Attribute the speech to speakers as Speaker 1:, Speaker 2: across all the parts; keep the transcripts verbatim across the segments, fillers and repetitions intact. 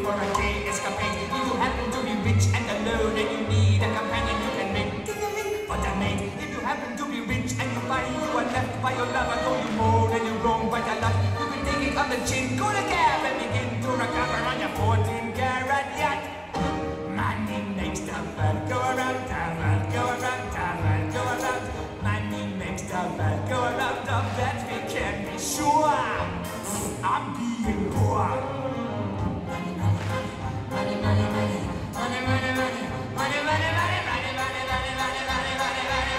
Speaker 1: for a day escapade. If you happen to be rich and alone and you need a companion, you can ring, ding-a-ling for the maid. If you happen to be rich and you find you are left by your lover, though you moan and you roam by the lot, you can take it on the chin, go to cab and begin to recover on your fourteen carat yacht. Money makes the world go around, the world go around, the world go around. Money makes the world go around, of that we can be sure. I'm being poor. Money, money, money, money, money, money, money, money, money, money, money, money, money, money, money, money, money, money, money, money.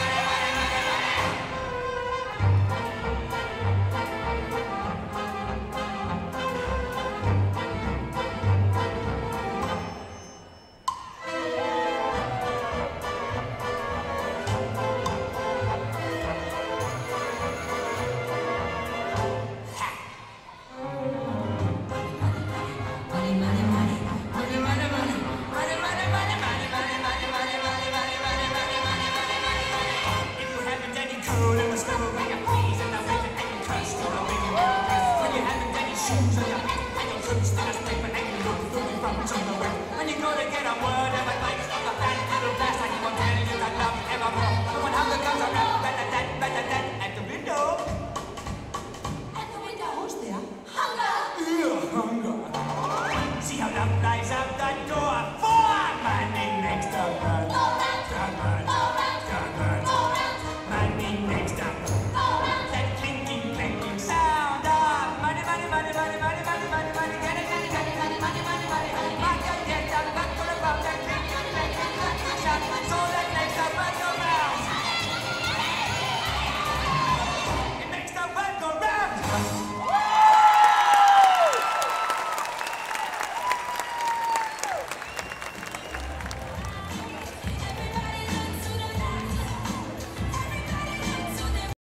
Speaker 1: When you go to get a word of advice from a fat little bastard, he won't tell you that love evermore. So when hunger comes around, better that, better that, at the window. At the window? Who's there? Hunger! Yeah, hunger. See how love flies out that door.